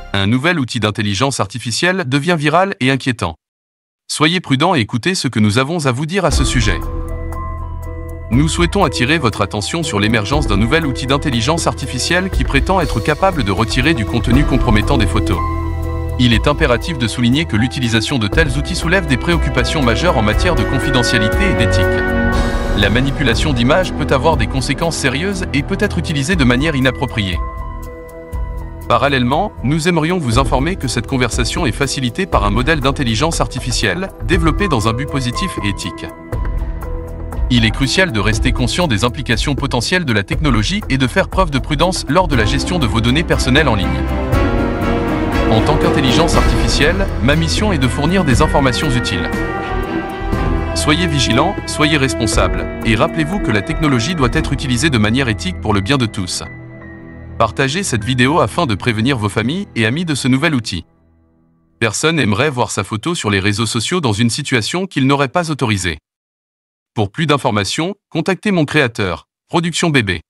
Un nouvel outil d'intelligence artificielle devient viral et inquiétant. Soyez prudents et écoutez ce que nous avons à vous dire à ce sujet. Nous souhaitons attirer votre attention sur l'émergence d'un nouvel outil d'intelligence artificielle qui prétend être capable de retirer du contenu compromettant des photos. Il est impératif de souligner que l'utilisation de tels outils soulève des préoccupations majeures en matière de confidentialité et d'éthique. La manipulation d'images peut avoir des conséquences sérieuses et peut être utilisée de manière inappropriée. Parallèlement, nous aimerions vous informer que cette conversation est facilitée par un modèle d'intelligence artificielle, développé dans un but positif et éthique. Il est crucial de rester conscient des implications potentielles de la technologie et de faire preuve de prudence lors de la gestion de vos données personnelles en ligne. En tant qu'intelligence artificielle, ma mission est de fournir des informations utiles. Soyez vigilants, soyez responsables, et rappelez-vous que la technologie doit être utilisée de manière éthique pour le bien de tous. Partagez cette vidéo afin de prévenir vos familles et amis de ce nouvel outil. Personne n'aimerait voir sa photo sur les réseaux sociaux dans une situation qu'il n'aurait pas autorisée. Pour plus d'informations, contactez mon créateur, Production Bébé.